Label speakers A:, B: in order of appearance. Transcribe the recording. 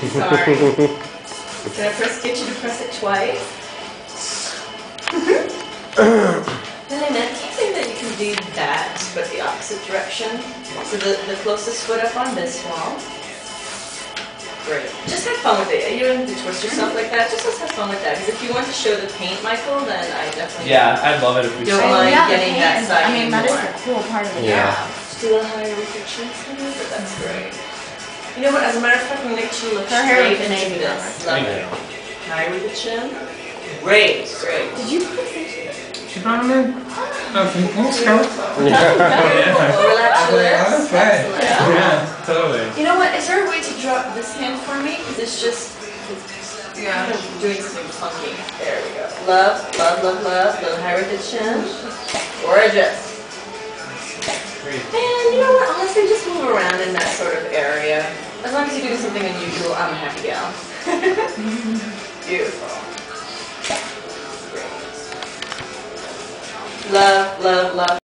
A: Sorry. Can I get you to press it twice? Helena, do you think that you can do that, but the opposite direction? So the closest foot up on this wall. Great. Just have fun with it. You don't have to twist yourself like that. Just let's have fun with that. Because if you want to show the paint, Michael, then I definitely
B: I'd love it if we
A: don't
B: saw
A: mind
B: it.
A: getting that side.
C: I mean, that is the cool part of the job.
A: Just do a little higher with your chin, but that's great. You know what? As a matter of fact, I'm going to make you look
C: Her hair
A: straight
C: looks
A: into
C: amazing.
A: this. Love it. Higher with the chin. Great, great.
C: Did you put fish?
D: She brought him in. Okay, let's go.
A: Relax your lips. Excellent.
D: Yeah, totally.
A: You know what? Is there a way to drop this hand for me? Because it's just kind of doing something funky. There we go. Love, love, love, love. A little higher with the chin. Gorgeous. And you know what? Honestly, just move around in that sort of area. As long as you're doing something unusual, I'm a happy gal. Beautiful. Great. Love, love, love.